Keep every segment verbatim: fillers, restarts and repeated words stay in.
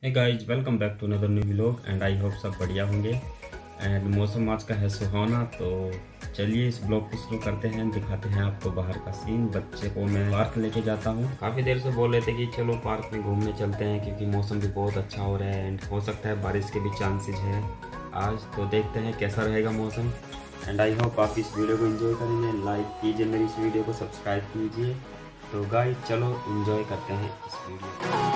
Hey guys, welcome back to another new vlog and I hope सब बढ़िया होंगे। And मौसम आज का है सुहाना, तो चलिए इस ब्लॉग को शुरू करते हैं। दिखाते हैं आपको बाहर का सीन। बच्चे को मैं पार्क लेके जाता हूँ। काफ़ी देर से बोल रहे थे कि चलो पार्क में घूमने चलते हैं, क्योंकि मौसम भी बहुत अच्छा हो रहा है एंड हो सकता है बारिश के भी चांसेस है आज। तो देखते हैं कैसा रहेगा मौसम। एंड आई होप आप इस वीडियो को एंजॉय करेंगे। लाइक कीजिए मेरी इस वीडियो को, सब्सक्राइब कीजिए। तो गाइज चलो एंजॉय करते हैं इस वीडियो को।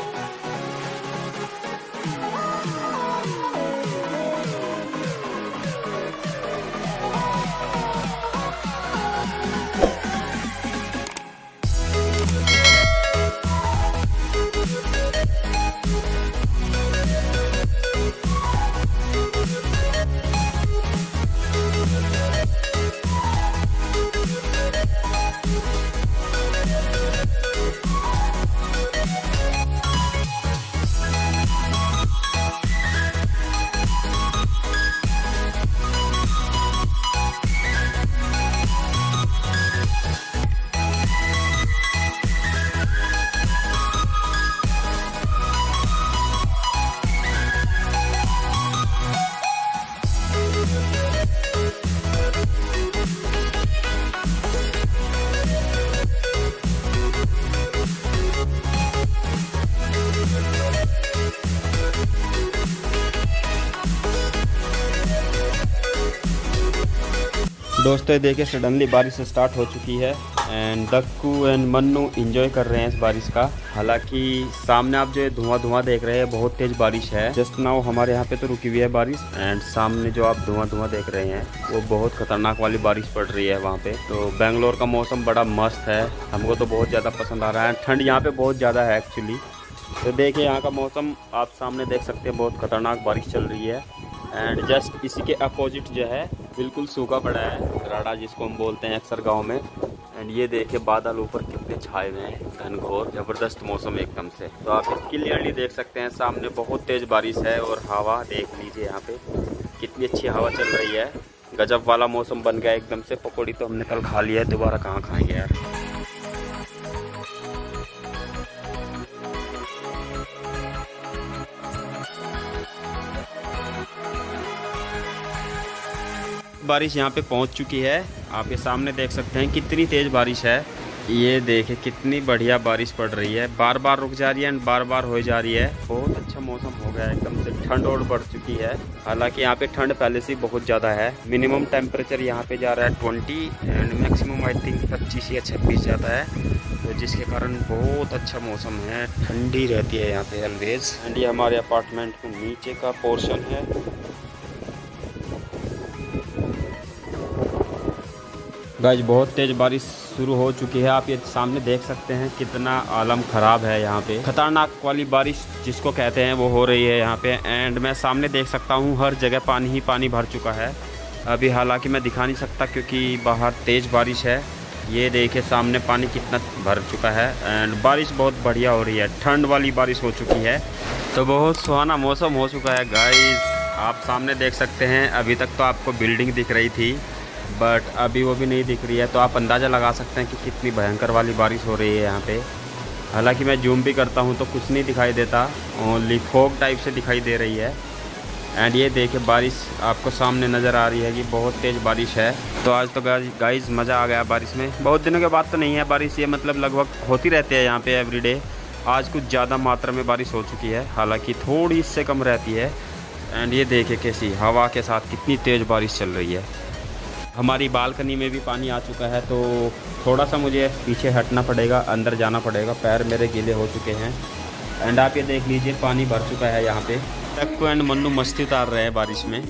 दोस्तों देखिए, सडनली बारिश स्टार्ट हो चुकी है and Dakku and Mannu enjoy कर रहे हैं इस बारिश का। हालांकि सामने आप जो धुआं धुआं देख रहे हैं, बहुत तेज बारिश है। जस्ट नाउ हमारे यहाँ पे तो रुकी हुई है बारिश एंड सामने जो आप धुआं धुआं देख रहे हैं वो बहुत खतरनाक वाली बारिश पड़ रही है वहाँ पे। तो बेंगलोर का मौसम बड़ा मस्त है, हमको तो बहुत ज़्यादा पसंद आ रहा है। ठंड यहाँ पे बहुत ज़्यादा है एक्चुअली। तो देखिए यहाँ का मौसम आप सामने देख सकते हैं, बहुत खतरनाक बारिश चल रही है। एंड जस्ट इसी के अपोजिट जो है बिल्कुल सूखा पड़ा है, राड़ा जिसको हम बोलते हैं अक्सर गांव में। एंड ये देखिए बादल ऊपर कितने छाए हुए हैं, घनघोर जबरदस्त मौसम एकदम से। तो आप क्लियरली देख सकते हैं सामने बहुत तेज बारिश है और हवा देख लीजिए यहाँ पे कितनी अच्छी हवा चल रही है। गजब वाला मौसम बन गया एकदम से। पकौड़ी तो हमने कल खा लिया है, दोबारा कहाँ खाएंगे यार। बारिश यहाँ पे पहुँच चुकी है, आप ये सामने देख सकते हैं कितनी तेज़ बारिश है। ये देखिए कितनी बढ़िया बारिश पड़ रही है, बार बार रुक जा रही है एंड बार बार हो जा रही है। बहुत अच्छा मौसम हो गया एकदम से। ठंड और बढ़ चुकी है, हालांकि यहाँ पे ठंड पहले से बहुत ज़्यादा है। मिनिमम टेम्परेचर यहाँ पे जा रहा है twenty and maximum I think पच्चीस या छब्बीस जाता है, तो जिसके कारण बहुत अच्छा मौसम है। ठंडी रहती है यहाँ पे ऑलवेज। एंड ये हमारे अपार्टमेंट के नीचे का पोर्शन है। गाइस बहुत तेज़ बारिश शुरू हो चुकी है, आप ये सामने देख सकते हैं कितना आलम ख़राब है यहाँ पे। खतरनाक वाली बारिश जिसको कहते हैं वो हो रही है यहाँ पे। एंड मैं सामने देख सकता हूँ हर जगह पानी ही पानी भर चुका है। अभी हालांकि मैं दिखा नहीं सकता क्योंकि बाहर तेज़ बारिश है। ये देखिए सामने पानी कितना भर चुका है एंड बारिश बहुत बढ़िया हो रही है। ठंड वाली बारिश हो चुकी है, तो बहुत सुहाना मौसम हो चुका है गाइस। आप सामने देख सकते हैं, अभी तक तो आपको बिल्डिंग दिख रही थी बट अभी वो भी नहीं दिख रही है, तो आप अंदाज़ा लगा सकते हैं कि कितनी भयंकर वाली बारिश हो रही है यहाँ पे। हालांकि मैं जूम भी करता हूँ तो कुछ नहीं दिखाई देता, ओनली फॉग टाइप से दिखाई दे रही है। एंड ये देखिए बारिश आपको सामने नज़र आ रही है कि बहुत तेज़ बारिश है। तो आज तो गाइस मज़ा आ गया बारिश में। बहुत दिनों के बाद तो नहीं है बारिश, ये मतलब लगभग होती रहती है यहाँ पे एवरीडे। आज कुछ ज़्यादा मात्रा में बारिश हो चुकी है, हालाँकि थोड़ी इससे कम रहती है। एंड ये देखिए कैसी हवा के साथ कितनी तेज़ बारिश चल रही है। हमारी बालकनी में भी पानी आ चुका है, तो थोड़ा सा मुझे पीछे हटना पड़ेगा, अंदर जाना पड़ेगा, पैर मेरे गीले हो चुके हैं। एंड आप ये देख लीजिए पानी भर चुका है यहाँ पे। टक्कू एंड मन्नू मस्ती उतार रहे हैं बारिश में।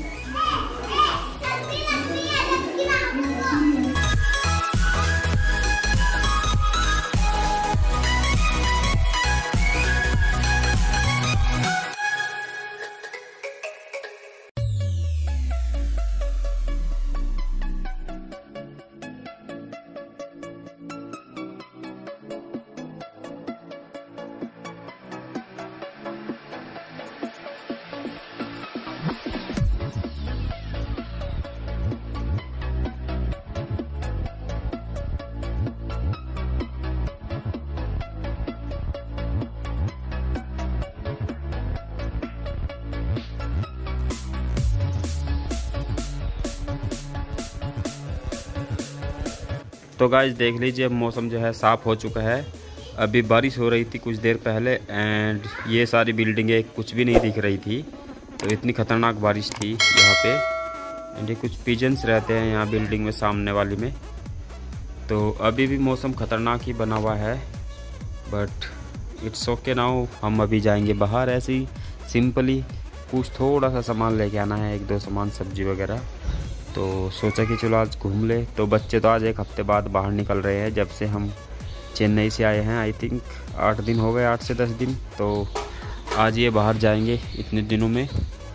तो गाइस देख लीजिए मौसम जो है साफ़ हो चुका है। अभी बारिश हो रही थी कुछ देर पहले एंड ये सारी बिल्डिंगें कुछ भी नहीं दिख रही थी, तो इतनी ख़तरनाक बारिश थी यहाँ पे। एंड ये कुछ पिजन्स रहते हैं यहाँ बिल्डिंग में सामने वाली में। तो अभी भी मौसम ख़तरनाक ही बना हुआ है, बट इट्स ओके नाउ। हम अभी जाएंगे बाहर ऐसे ही सिंपली, कुछ थोड़ा सा सामान लेके आना है, एक दो सामान सब्जी वगैरह। तो सोचा कि चलो आज घूम ले। तो बच्चे तो आज एक हफ्ते बाद बाहर निकल रहे हैं, जब से हम चेन्नई से आए हैं। आई थिंक आठ दिन हो गए, आठ से दस दिन। तो आज ये बाहर जाएंगे इतने दिनों में।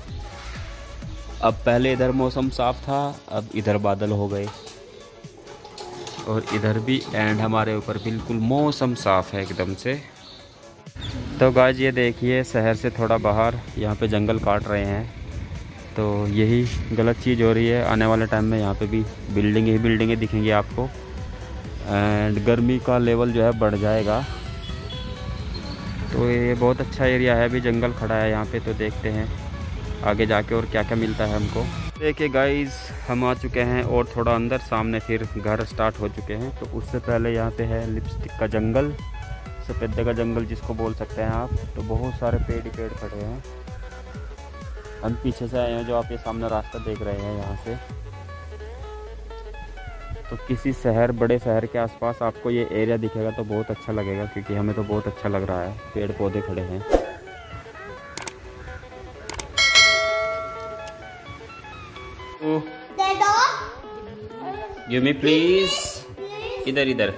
अब पहले इधर मौसम साफ़ था, अब इधर बादल हो गए और इधर भी, एंड हमारे ऊपर बिल्कुल मौसम साफ़ है एकदम से। तो गाइस ये देखिए शहर से थोड़ा बाहर यहाँ पे जंगल काट रहे हैं, तो यही गलत चीज़ हो रही है। आने वाले टाइम में यहाँ पे भी बिल्डिंग ही बिल्डिंगें दिखेंगी आपको, एंड गर्मी का लेवल जो है बढ़ जाएगा। तो ये बहुत अच्छा एरिया है, अभी जंगल खड़ा है यहाँ पे। तो देखते हैं आगे जाके और क्या क्या मिलता है हमको। देखिए गाइस हम आ चुके हैं और थोड़ा अंदर, सामने फिर घर स्टार्ट हो चुके हैं। तो उससे पहले यहाँ पे है लिपस्टिक का जंगल, सफ़ेदे का जंगल जिसको बोल सकते हैं आप। तो बहुत सारे पेड़ ही पेड़ खड़े हैं। हम पीछे से आए हैं, जो आप ये सामने रास्ता देख रहे हैं यहाँ से। तो किसी शहर, बड़े शहर के आसपास आपको ये एरिया दिखेगा तो बहुत अच्छा लगेगा, क्योंकि हमें तो बहुत अच्छा लग रहा है। पेड़ पौधे खड़े हैं। गिव मी प्लीज, इधर इधर।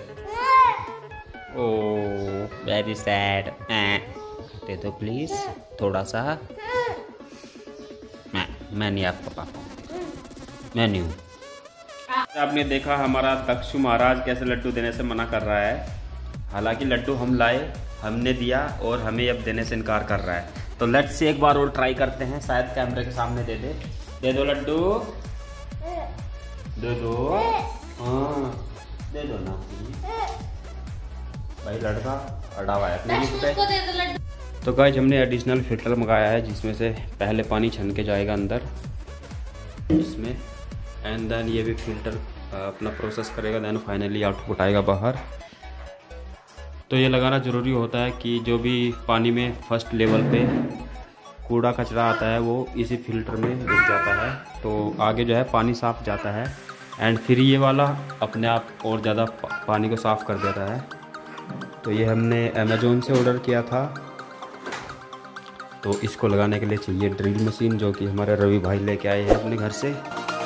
ओह वेरी सैड, दे दो प्लीज थोड़ा सा। मैं मैं नहीं आपका पापा, मैं नहीं हूँ। आपने देखा हमारा दक्षु महाराज कैसे लड्डू देने से मना कर रहा है। हालांकि लड्डू हम लाए, हमने दिया और हमें अब देने से इनकार कर रहा है। तो लेट्स से एक बार और ट्राई करते हैं, शायद कैमरे के सामने दे दे। दे दो लड्डू, दे दो, हाँ दे दो ना भाई। लड़का अड़ा हुआ है अपने गिफ्ट पे। तो गाइस हमने एडिशनल फिल्टर मंगाया है, जिसमें से पहले पानी छन के जाएगा अंदर इसमें, एंड देन ये भी फिल्टर अपना प्रोसेस करेगा, देन फाइनली आउटपुट आएगा बाहर। तो ये लगाना ज़रूरी होता है कि जो भी पानी में फर्स्ट लेवल पे कूड़ा कचरा आता है वो इसी फिल्टर में रुक जाता है, तो आगे जो है पानी साफ जाता है। एंड फिर ये वाला अपने आप और ज़्यादा पानी को साफ़ कर देता है। तो ये हमने अमेज़ोन से ऑर्डर किया था। तो इसको लगाने के लिए चाहिए ड्रिल मशीन, जो कि हमारे रवि भाई लेके आए हैं अपने घर से।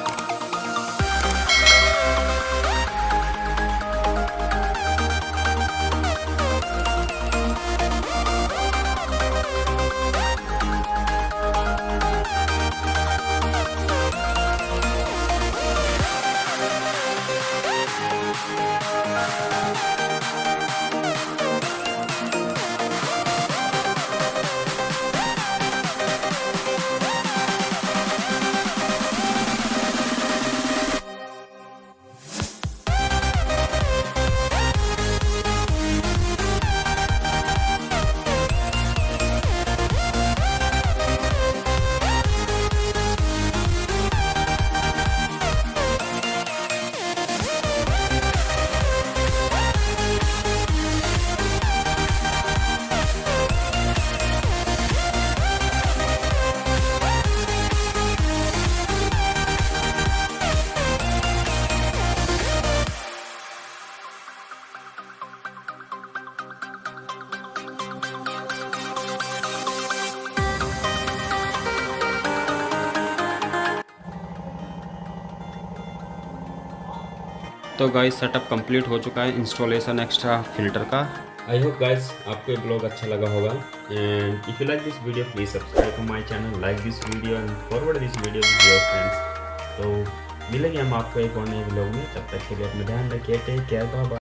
तो गाइस सेटअप कंप्लीट हो चुका है, इंस्टॉलेशन एक्स्ट्रा फिल्टर का। आई होप गाइस आपको ये ब्लॉग अच्छा लगा होगा, and if you like this video please subscribe to my channel, like this video and forward this video with your friends. तो मिलेंगे हम आपको एक और नए ब्लॉग में, तब तक के लिए अपना ध्यान रखिए। Take care, bye bye.